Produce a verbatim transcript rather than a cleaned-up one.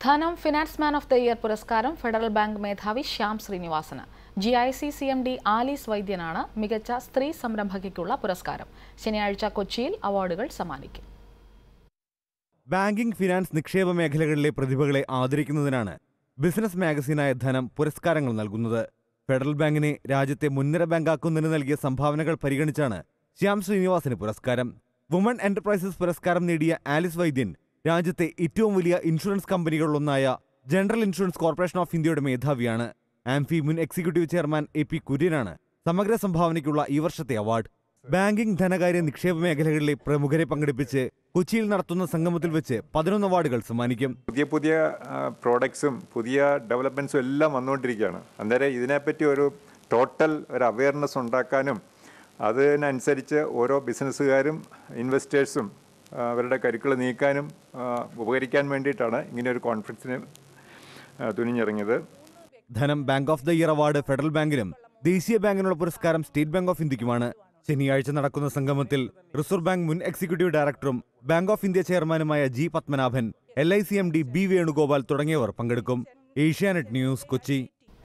ധനം finance man of the year പുരസ്കാരം federal bank മേധാവി ശ്യാം ശ്രീനിവാസന്. G I C C M D Alice വൈദ്യനാണ് മികച്ച സ്ത്രീ സംരംഭകയ്ക്കുള്ള പുരസ്കാരം. ശനിയാഴ്ച കൊച്ചിയിൽ അവാർഡുകൾ സമ്മാനിക്കും. ബാങ്കിംഗ്, ഫിനാൻസ്, നിക്ഷേപ മേഖലകളിലെ പ്രതിഭകളെ ആദരിക്കുന്നതിനാണ് ബിസിനസ് മാഗസീനായ ധനം പുരസ്കാരങ്ങൾ നൽകുന്നത്. ഫെഡറൽ ബാങ്കിനെ രാജ്യത്തെ മുൻനിര ബാങ്കാക്കുന്നതിന് നൽകിയ സംഭാവനകൾ പരിഗണിച്ചാണ് ശ്യാം ശ്രീനിവാസന് പുരസ്കാരം. വുമൺ എന്റർപ്രൈസസ് പുരസ്കാരം നേടിയ ആലിസ് വൈദ്യൻ രാജ്യത്തെ ഏറ്റവും വലിയ ഇൻഷുറൻസ് കമ്പനികളിലൊന്നായ ജനറൽ ഇൻഷുറൻസ് കോർപ്പറേഷൻ ഓഫ് ഇന്ത്യയുടെ മേധാവിയാണ്. ആംഫി മുൻ എക്സിക്യൂട്ടീവ് ചെയർമാൻ എ പി കുര്യനാണ് സമഗ്ര സംഭാവനയ്ക്കുള്ള ഈ വർഷത്തെ അവാർഡ്. ബാങ്കിംഗ്, ധനകാര്യ, നിക്ഷേപ മേഖലകളിലെ പ്രമുഖരെ പങ്കെടുപ്പിച്ച് കൊച്ചിയിൽ നടത്തുന്ന സംഗമത്തിൽ വെച്ച് പതിനൊന്ന് അവാർഡുകൾ സമ്മാനിക്കും. പുതിയ പുതിയ പ്രോഡക്ട്സും പുതിയ ഡെവലപ്മെന്റ്സും എല്ലാം വന്നുകൊണ്ടിരിക്കുകയാണ്. അന്നേരം ഇതിനെപ്പറ്റി ഒരു ടോട്ടൽ ഒരു അവയർനെസ് ഉണ്ടാക്കാനും അതിനനുസരിച്ച് ഓരോ ബിസിനസ്സുകാരും ഇൻവെസ്റ്റേഴ്സും അവരുടെ കരുക്കൾ നീക്കാനും ഉപകരിക്കാൻ വേണ്ടിയിട്ടാണ് ഇങ്ങനെ ഒരു കോൺഫറൻസിന് തുനിഞ്ഞിറങ്ങിയത്. Dhanam bank of the year award federal ബാങ്കിനും ദേശീയ ബാങ്കിനുള്ള പുരസ്കാരം സ്റ്റേറ്റ് ബാങ്ക് ഓഫ് ഇന്ത്യക്കുമാണ്. ശനിയാഴ്ച നടക്കുന്ന സംഗമത്തിൽ റിസർവ് ബാങ്ക് മുൻ എക്സിക്യൂട്ടീവ് ഡയറക്ടറും ബാങ്ക് ഓഫ് ഇന്ത്യ ചെയർമാനുമായ ജി പത്മനാഭൻ, L I C M D B Venugopal തുടങ്ങിയവർ പങ്കെടുക്കും. Asianet news, Kochi.